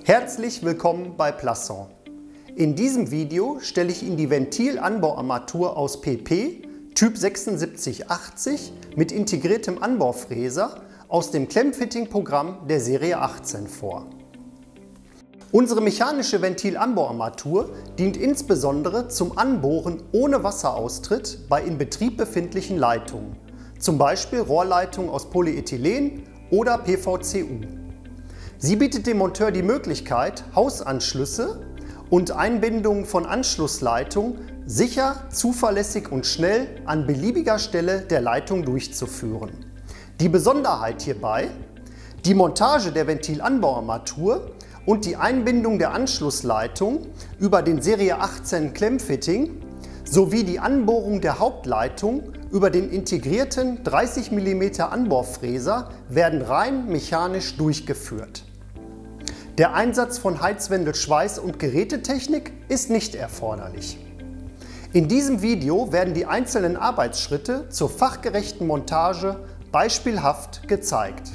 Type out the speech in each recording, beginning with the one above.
Herzlich willkommen bei Plasson. In diesem Video stelle ich Ihnen die Ventilanbauarmatur aus PP Typ 7680 mit integriertem Anbaufräser aus dem Klemmfitting-Programm der Serie 18 vor. Unsere mechanische Ventilanbauarmatur dient insbesondere zum Anbohren ohne Wasseraustritt bei in Betrieb befindlichen Leitungen, zum Beispiel Rohrleitungen aus Polyethylen oder PVCU. Sie bietet dem Monteur die Möglichkeit, Hausanschlüsse und Einbindungen von Anschlussleitungen sicher, zuverlässig und schnell an beliebiger Stelle der Leitung durchzuführen. Die Besonderheit hierbei: die Montage der Ventilanbauarmatur und die Einbindung der Anschlussleitung über den Serie 18 Klemmfitting sowie die Anbohrung der Hauptleitung über den integrierten 30 mm Anbohrfräser werden rein mechanisch durchgeführt. Der Einsatz von Heizwendelschweiß und Gerätetechnik ist nicht erforderlich. In diesem Video werden die einzelnen Arbeitsschritte zur fachgerechten Montage beispielhaft gezeigt.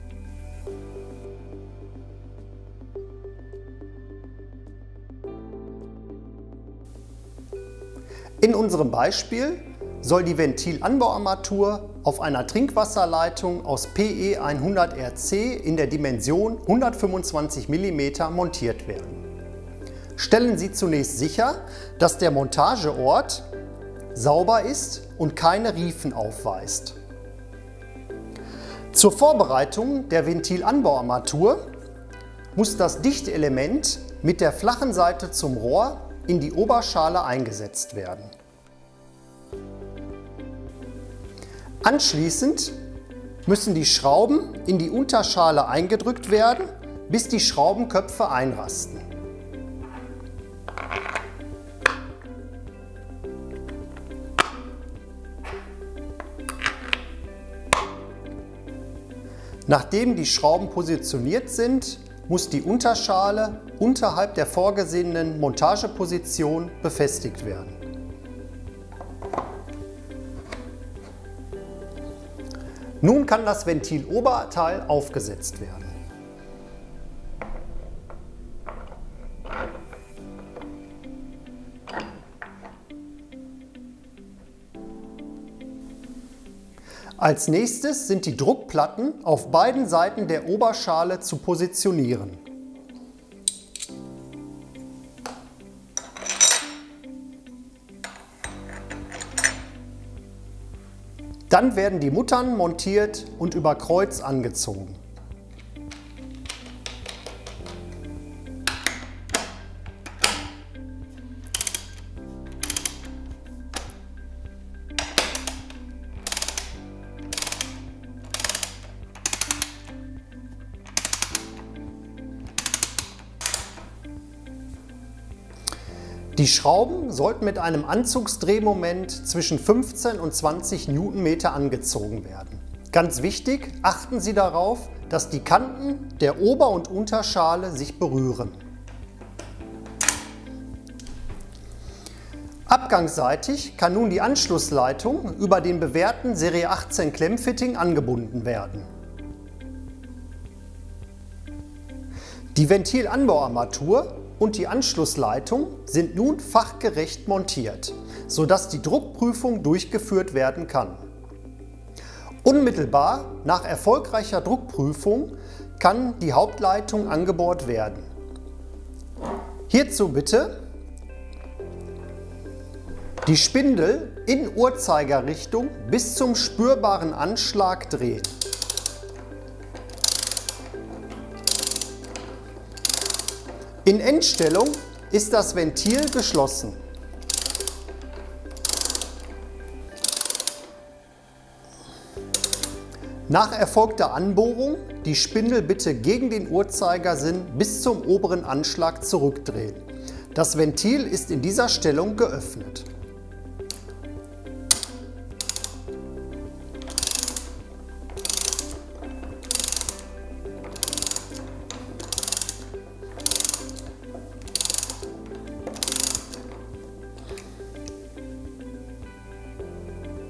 In unserem Beispiel soll die Ventilanbauarmatur auf einer Trinkwasserleitung aus PE 100 RC in der Dimension 125 mm montiert werden. Stellen Sie zunächst sicher, dass der Montageort sauber ist und keine Riefen aufweist. Zur Vorbereitung der Ventilanbauarmatur muss das Dichtelement mit der flachen Seite zum Rohr in die Oberschale eingesetzt werden. Anschließend müssen die Schrauben in die Unterschale eingedrückt werden, bis die Schraubenköpfe einrasten. Nachdem die Schrauben positioniert sind, muss die Unterschale unterhalb der vorgesehenen Montageposition befestigt werden. Nun kann das Ventiloberteil aufgesetzt werden. Als nächstes sind die Druckplatten auf beiden Seiten der Oberschale zu positionieren. Dann werden die Muttern montiert und über Kreuz angezogen. Die Schrauben sollten mit einem Anzugsdrehmoment zwischen 15 und 20 Newtonmeter angezogen werden. Ganz wichtig, achten Sie darauf, dass die Kanten der Ober- und Unterschale sich berühren. Abgangsseitig kann nun die Anschlussleitung über den bewährten Serie 18 Klemmfitting angebunden werden. Die Ventilanbauarmatur und die Anschlussleitung sind nun fachgerecht montiert, sodass die Druckprüfung durchgeführt werden kann. Unmittelbar nach erfolgreicher Druckprüfung kann die Hauptleitung angebohrt werden. Hierzu bitte die Spindel in Uhrzeigerrichtung bis zum spürbaren Anschlag drehen. In Endstellung ist das Ventil geschlossen. Nach erfolgter Anbohrung die Spindel bitte gegen den Uhrzeigersinn bis zum oberen Anschlag zurückdrehen. Das Ventil ist in dieser Stellung geöffnet.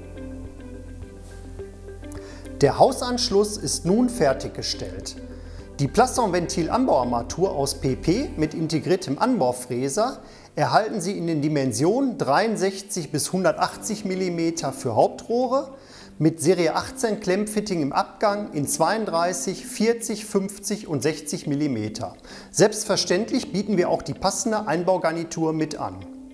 Der Hausanschluss ist nun fertiggestellt. Die Plasson-Ventil-Anbauarmatur aus PP mit integriertem Anbaufräser erhalten Sie in den Dimensionen 63 bis 180 mm für Hauptrohre, mit Serie 18 Klemmfitting im Abgang in 32, 40, 50 und 60 mm. Selbstverständlich bieten wir auch die passende Einbaugarnitur mit an.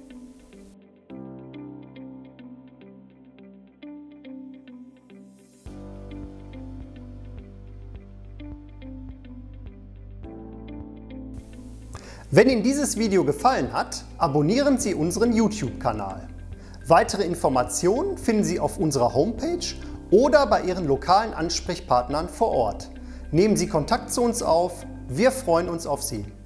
Wenn Ihnen dieses Video gefallen hat, abonnieren Sie unseren YouTube-Kanal. Weitere Informationen finden Sie auf unserer Homepage oder bei Ihren lokalen Ansprechpartnern vor Ort. Nehmen Sie Kontakt zu uns auf, wir freuen uns auf Sie.